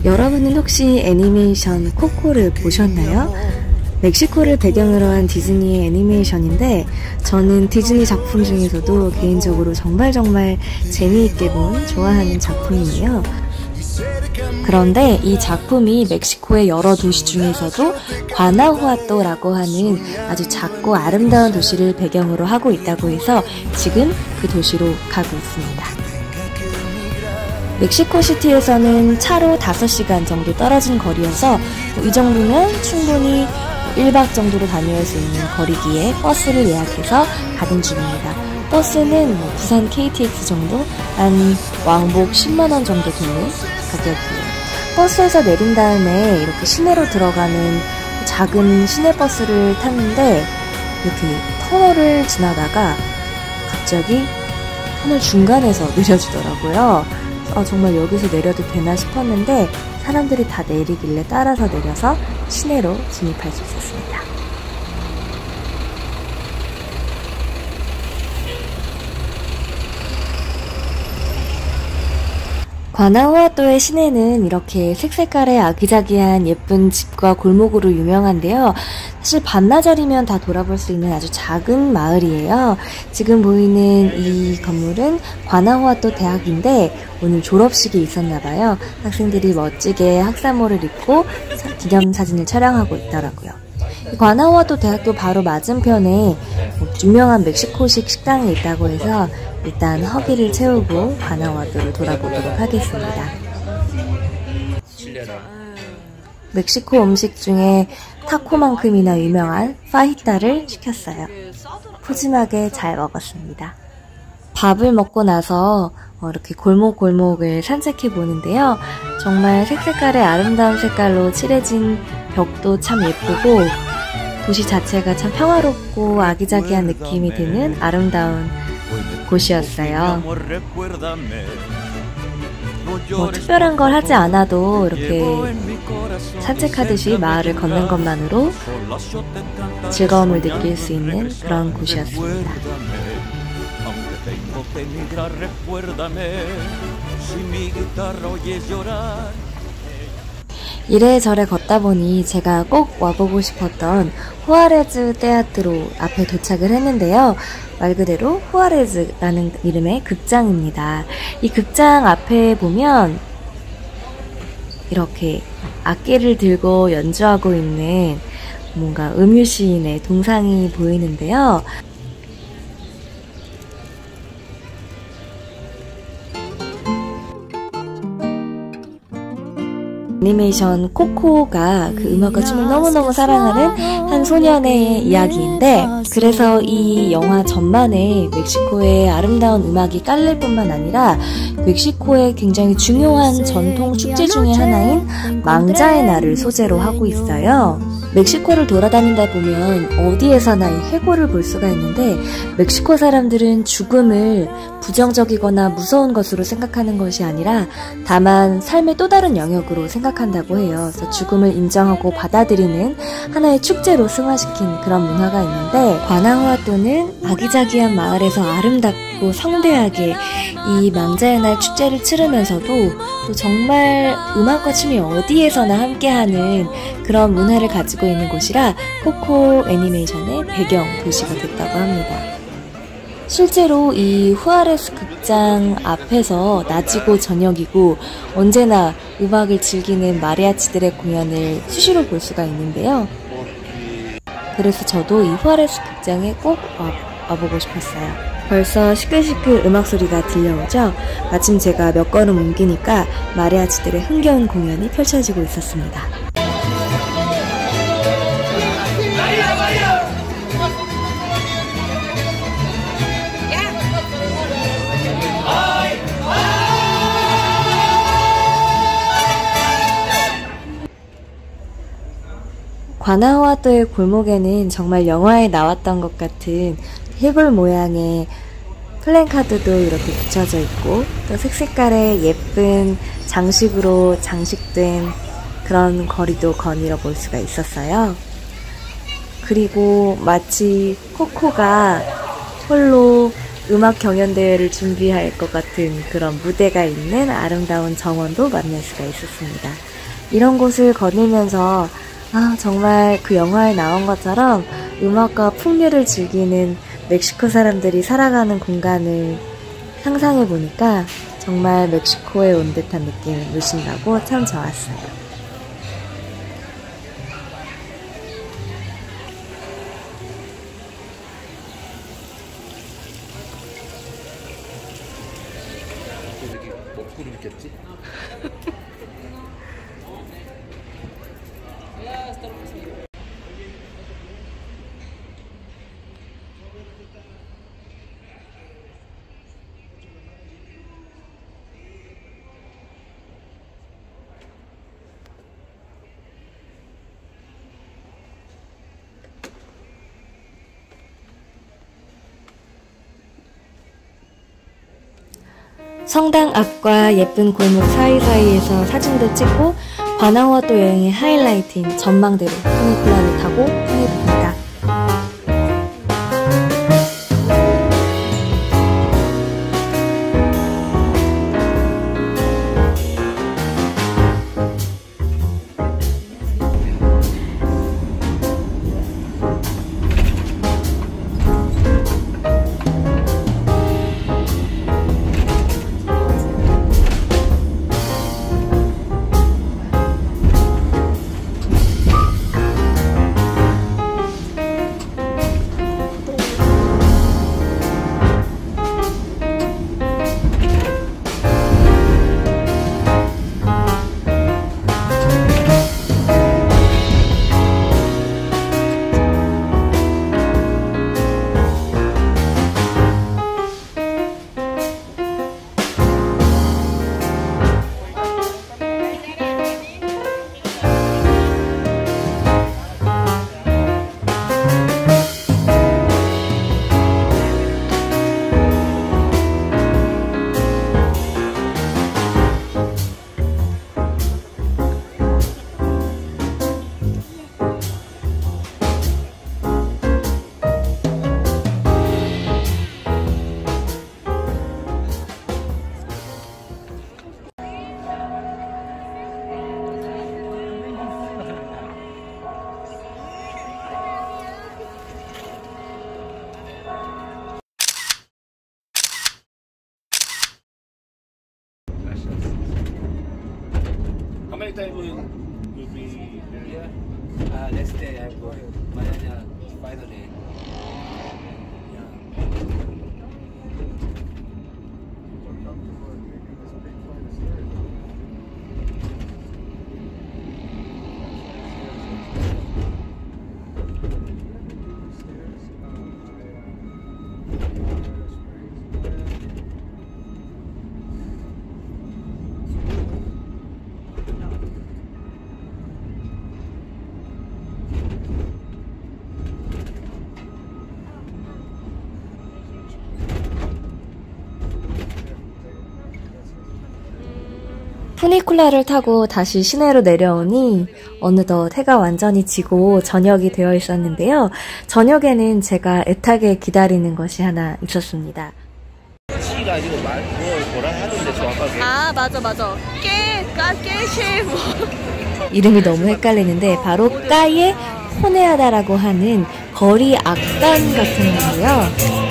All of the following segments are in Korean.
여러분은 혹시 애니메이션 코코를 보셨나요? 멕시코를 배경으로 한 디즈니의 애니메이션인데 저는 디즈니 작품 중에서도 개인적으로 정말 재미있게 본 좋아하는 작품이에요. 그런데 이 작품이 멕시코의 여러 도시 중에서도 과나후아토라고 하는 아주 작고 아름다운 도시를 배경으로 하고 있다고 해서 지금 그 도시로 가고 있습니다. 멕시코시티에서는 차로 5시간 정도 떨어진 거리여서 이 정도면 충분히 1박 정도로 다녀올 수 있는 거리기에 버스를 예약해서 가는 중입니다. 버스는 부산 KTX 정도 한 왕복 10만원 정도 되는 가격이에요. 버스에서 내린 다음에 이렇게 시내로 들어가는 작은 시내버스를 탔는데 이렇게 터널을 지나다가 갑자기 터널 중간에서 내려주더라고요. 정말 여기서 내려도 되나 싶었는데 사람들이 다 내리길래 따라서 내려서 시내로 진입할 수 있었습니다. 과나후아토의 시내는 이렇게 색색깔의 아기자기한 예쁜 집과 골목으로 유명한데요. 사실 반나절이면 다 돌아볼 수 있는 아주 작은 마을이에요. 지금 보이는 이 건물은 과나후아토 대학인데 오늘 졸업식이 있었나봐요. 학생들이 멋지게 학사모를 입고 기념사진을 촬영하고 있더라고요. 과나후아토 대학교 바로 맞은편에 유명한 멕시코식 식당이 있다고 해서 일단 허기를 채우고 과나후아토를 돌아보도록 하겠습니다. 멕시코 음식 중에 타코만큼이나 유명한 파히타를 시켰어요. 푸짐하게 잘 먹었습니다. 밥을 먹고 나서 이렇게 골목골목을 산책해 보는데요. 정말 색색깔의 아름다운 색깔로 칠해진 벽도 참 예쁘고 도시 자체가 참 평화롭고 아기자기한 느낌이 드는 아름다운 곳이었어요. 특별한 걸 하지 않아도 이렇게 산책하듯이 마을을 걷는 것만으로 즐거움을 느낄 수 있는 그런 곳이었습니다. 이래저래 걷다 보니 제가 꼭 와보고 싶었던 후아레즈 테아트로 앞에 도착을 했는데요. 말 그대로 후아레즈라는 이름의 극장입니다. 이 극장 앞에 보면 이렇게 악기를 들고 연주하고 있는 뭔가 음유시인의 동상이 보이는데요. 애니메이션 코코가 그 음악과 춤을 너무너무 사랑하는 한 소년의 이야기인데 그래서 이 영화 전반에 멕시코의 아름다운 음악이 깔릴 뿐만 아니라 멕시코의 굉장히 중요한 전통 축제 중에 하나인 망자의 날을 소재로 하고 있어요. 멕시코를 돌아다니다 보면 어디에서나 이 해골을 볼 수가 있는데 멕시코 사람들은 죽음을 부정적이거나 무서운 것으로 생각하는 것이 아니라 다만 삶의 또 다른 영역으로 생각한다고 해요. 그래서 죽음을 인정하고 받아들이는 하나의 축제로 승화시킨 그런 문화가 있는데 과나후아토는 아기자기한 마을에서 아름답고 성대하게 이 망자의 날 축제를 치르면서도 또 정말 음악과 춤이 어디에서나 함께하는 그런 문화를 가지고 있는 곳이라 코코 애니메이션의 배경 도시가 됐다고 합니다. 실제로 이 후아레스 극장 앞에서 낮이고 저녁이고 언제나 음악을 즐기는 마리아치들의 공연을 수시로 볼 수가 있는데요. 그래서 저도 이 후아레스 극장에 꼭 와보고 싶었어요. 벌써 시끌시끌 음악 소리가 들려오죠? 마침 제가 몇 걸음 옮기니까 마리아치들의 흥겨운 공연이 펼쳐지고 있었습니다. 과나후아토의 골목에는 정말 영화에 나왔던 것 같은 해골 모양의 플랜카드도 이렇게 붙여져 있고 또 색색깔의 예쁜 장식으로 장식된 그런 거리도 거닐어 볼 수가 있었어요. 그리고 마치 코코가 홀로 음악 경연대회를 준비할 것 같은 그런 무대가 있는 아름다운 정원도 만날 수가 있었습니다. 이런 곳을 거닐면서 정말 그 영화에 나온 것처럼 음악과 풍류를 즐기는 멕시코 사람들이 살아가는 공간을 상상해 보니까 정말 멕시코에 온 듯한 느낌을 물씬 나고 참 좋았어요. 먹구름 있겠지? 성당 앞과 예쁜 골목 사이사이에서 사진도 찍고 관광화도 여행의 하이라이트인 전망대로 푸니쿨라를 타고 향해봅니다. How many times will be here? Next day I'm going. Mañana, finally. 푸니쿨라를 타고 다시 시내로 내려오니 어느덧 해가 완전히 지고 저녁이 되어 있었는데요. 저녁에는 제가 애타게 기다리는 것이 하나 있었습니다. 치가 아니고 뭐라 하던데 정확하게. 맞아. 깨쉐 뭐. 이름이 너무 헷갈리는데 바로 까예 호네아다라고 하는 거리 악단 같은 건데요.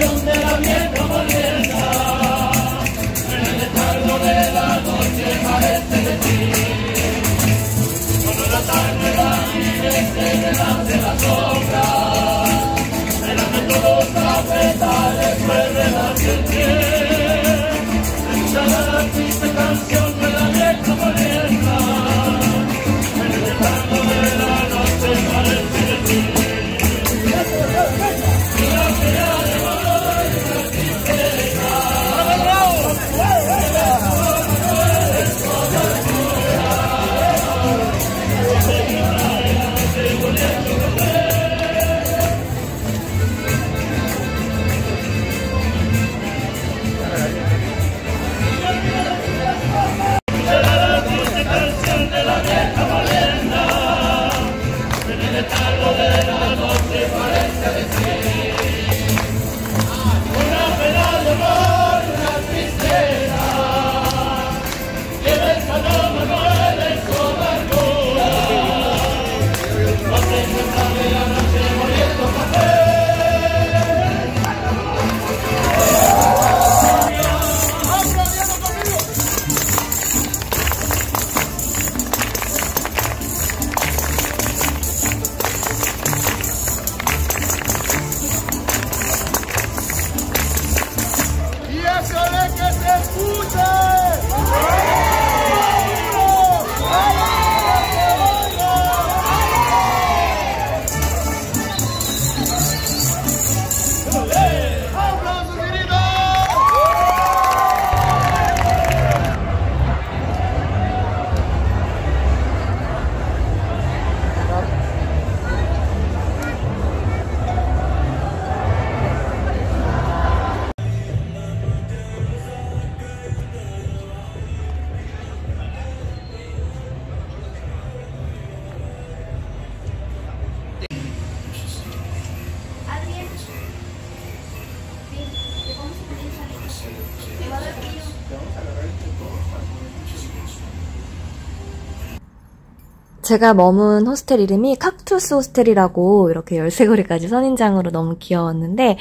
제가 머문 호스텔 이름이 칵투스 호스텔이라고 이렇게 열쇠고리까지 선인장으로 너무 귀여웠는데,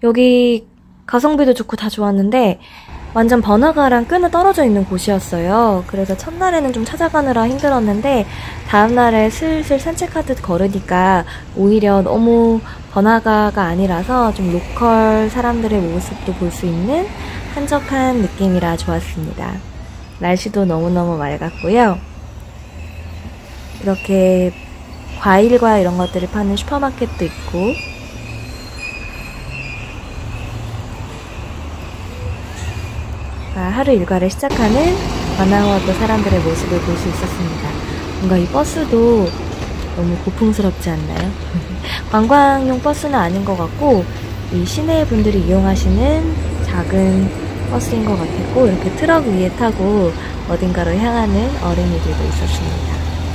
여기 가성비도 좋고 다 좋았는데 완전 번화가랑 끈을 떨어져 있는 곳이었어요. 그래서 첫날에는 좀 찾아가느라 힘들었는데 다음날에 슬슬 산책하듯 걸으니까 오히려 너무 번화가가 아니라서 좀 로컬 사람들의 모습도 볼 수 있는 한적한 느낌이라 좋았습니다. 날씨도 너무너무 맑았고요. 이렇게 과일과 이런 것들을 파는 슈퍼마켓도 있고, 하루 일과를 시작하는 바나우아또 사람들의 모습을 볼 수 있었습니다. 뭔가 이 버스도 너무 고풍스럽지 않나요? 관광용 버스는 아닌 것 같고, 이 시내 분들이 이용하시는 작은 버스인 것 같았고, 이렇게 트럭 위에 타고 어딘가로 향하는 어린이들도 있었습니다.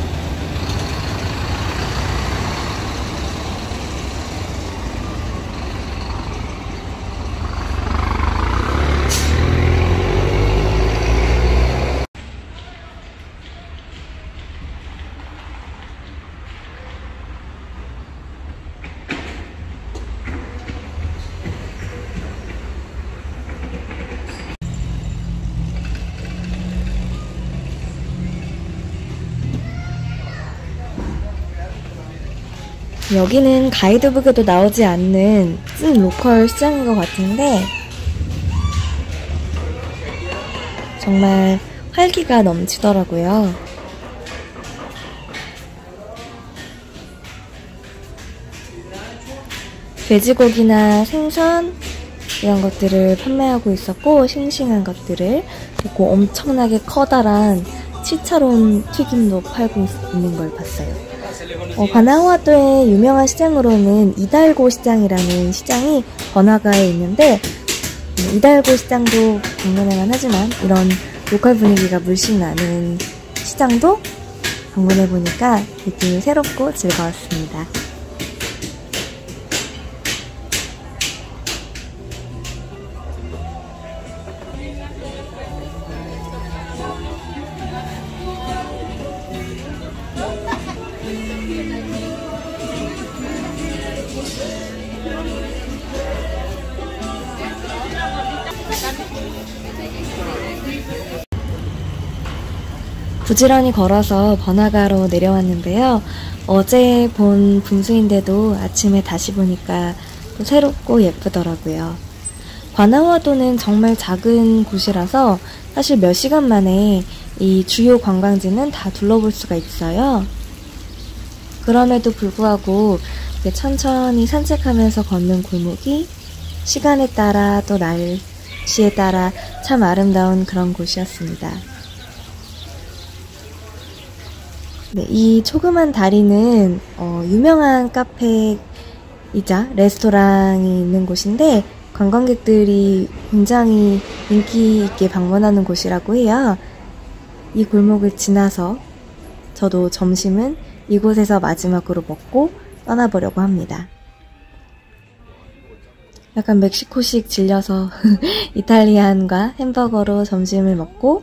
여기는 가이드북에도 나오지 않는 찐 로컬 시장인 것 같은데 정말 활기가 넘치더라고요. 돼지고기나 생선 이런 것들을 판매하고 있었고, 싱싱한 것들을, 그리고 엄청나게 커다란 치차론 튀김도 팔고 있는 걸 봤어요. 바나우아또의 유명한 시장으로는 이달고 시장이라는 시장이 번화가에 있는데, 이달고 시장도 방문해만 하지만 이런 로컬 분위기가 물씬 나는 시장도 방문해보니까 느낌이 새롭고 즐거웠습니다. 부지런히 걸어서 번화가로 내려왔는데요. 어제 본 분수인데도 아침에 다시 보니까 또 새롭고 예쁘더라고요. 관아화도는 정말 작은 곳이라서 사실 몇 시간 만에 이 주요 관광지는 다 둘러볼 수가 있어요. 그럼에도 불구하고 이렇게 천천히 산책하면서 걷는 골목이 시간에 따라 또 날씨에 따라 참 아름다운 그런 곳이었습니다. 네, 이 조그만 다리는 유명한 카페이자 레스토랑이 있는 곳인데 관광객들이 굉장히 인기 있게 방문하는 곳이라고 해요. 이 골목을 지나서 저도 점심은 이곳에서 마지막으로 먹고 떠나보려고 합니다. 약간 멕시코식 질려서 이탈리안과 햄버거로 점심을 먹고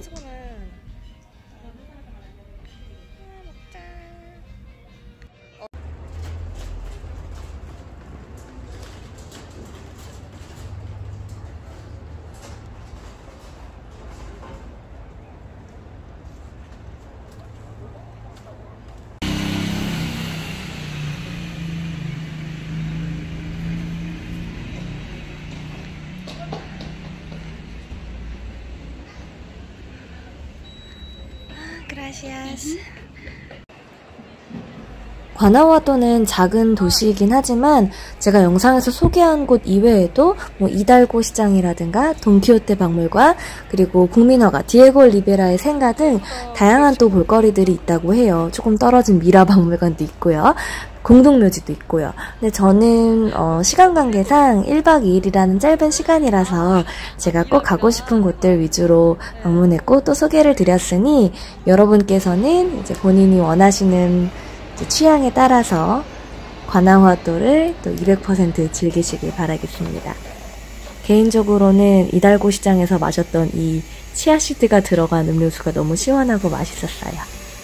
관아화도는 작은 도시이긴 하지만 제가 영상에서 소개한 곳 이외에도 이달고 시장이라든가 돈키호테 박물관 그리고 국민화가 디에고 리베라의 생가 등 다양한 또 볼거리들이 있다고 해요. 조금 떨어진 미라 박물관도 있고요. 공동묘지도 있고요. 근데 저는 시간 관계상 1박 2일이라는 짧은 시간이라서 제가 꼭 가고 싶은 곳들 위주로 방문했고 또 소개를 드렸으니 여러분께서는 이제 본인이 원하시는 취향에 따라서 관아화도를 또 200% 즐기시길 바라겠습니다. 개인적으로는 이달고 시장에서 마셨던 이 치아시드가 들어간 음료수가 너무 시원하고 맛있었어요.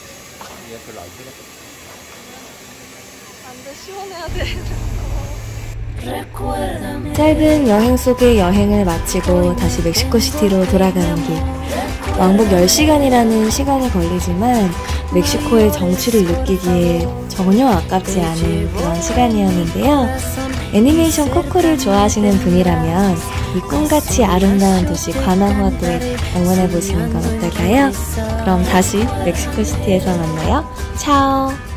짧은 여행 속의 여행을 마치고 다시 멕시코시티로 돌아가는 길. 왕복 10시간이라는 시간이 걸리지만 멕시코의 정취를 느끼기에 전혀 아깝지 않은 그런 시간이었는데요. 애니메이션 코코를 좋아하시는 분이라면 이 꿈같이 아름다운 도시 관아화도에 방문해보시는 건 어떨까요? 그럼 다시 멕시코시티에서 만나요. 차오!